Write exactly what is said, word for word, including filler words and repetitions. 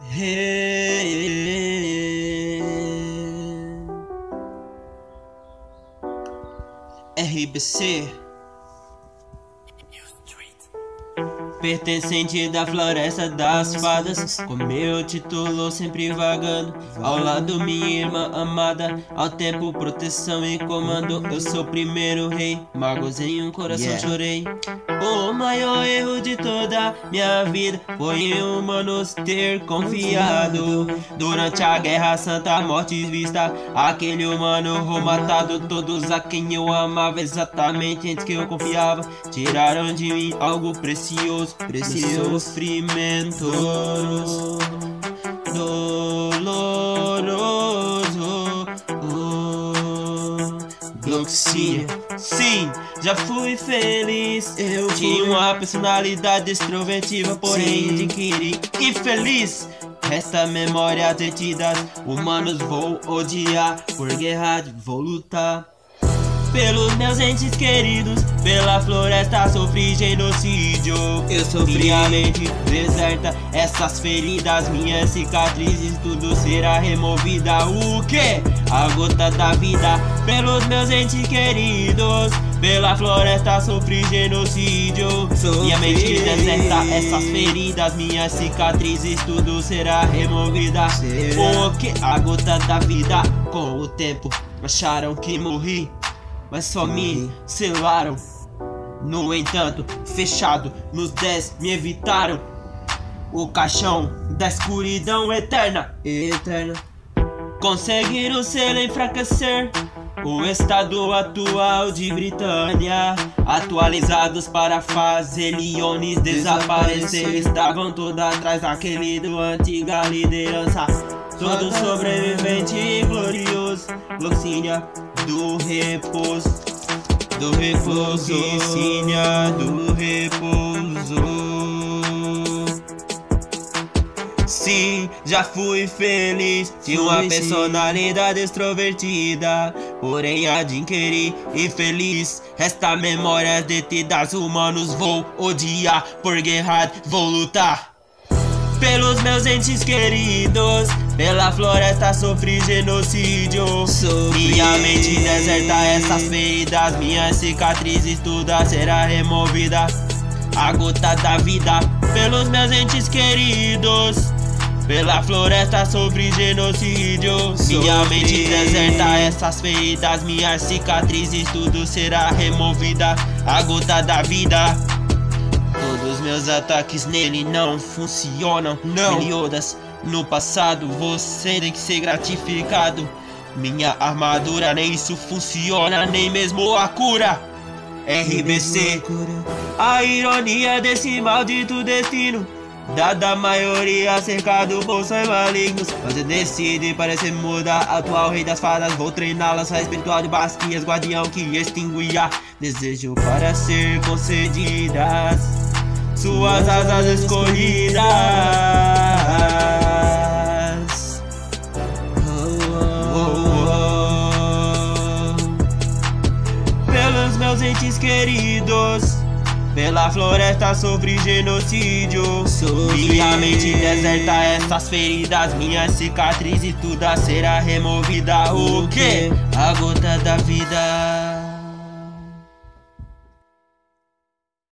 R B C, pertencente da floresta das fadas, com meu título sempre vagando, ao lado minha irmã amada, ao tempo proteção e comando. Eu sou o primeiro rei, magos em um coração yeah. Chorei. O maior erro de toda minha vida foi em humanos ter confiado. Durante a guerra santa, morte vista, aquele humano vou matado. Todos a quem eu amava, exatamente antes que eu confiava, tiraram de mim algo precioso. Precioso sofrimento doloroso. Oh, Gloxinha. Sim, já fui feliz. Eu tinha uma personalidade extrovertida, porém adquiri infeliz. Resta memórias detidas, humanos vou odiar, por guerra vou lutar. Pelos meus entes queridos, pela floresta sofri genocídio. Eu sofri minha mente deserta, essas feridas, minhas cicatrizes, tudo será removida. O que? A gota da vida. Pelos meus entes queridos, pela floresta sofri genocídio. Sofri. Minha mente deserta, essas feridas, minhas cicatrizes, tudo será removida. Será? O que? A gota da vida. Com o tempo acharam que morri, mas só me selaram. No entanto, fechado nos dez me evitaram o caixão da escuridão eterna. Eterna. Conseguiram selo enfraquecer o estado atual de Britânia, atualizados para fazer leões desaparecer. Estavam todos atrás daquele do antiga liderança. Todo sobrevivente e glorioso, Gloxinha do repouso, do repouso, Gloxinha do repouso. Sim, já fui feliz, tinha uma personalidade extrovertida, porém adquiri infeliz. Resta memórias detidas, humanos vou odiar, por guerra vou lutar. Pelos meus entes queridos, pela floresta sofri genocídio. Sofri. Minha mente deserta, essas feridas, minhas cicatrizes, tudo será removida. A gota da vida. Pelos meus entes queridos, pela floresta sofri genocídio. Sofri. Minha mente deserta, essas feridas, minhas cicatrizes, tudo será removida. A gota da vida. Todos meus ataques nele não funcionam. Não. Meliodas no passado, você tem que ser gratificado. Minha armadura nem isso funciona, nem mesmo a cura. R B C. A ironia desse maldito destino, dada a maioria cercado por sonhos malignos, você decide parecer mudar. Atual rei das fadas, vou treiná-las. A espiritual de Basquias, guardião que extinguirá desejo para ser concedidas suas asas escolhidas. Oh, oh, oh. Pelos meus entes queridos, pela floresta sofri genocídio. Sofri. Minha mente deserta, essas feridas, minhas cicatrizes, tudo será removida. O que? A gota da vida.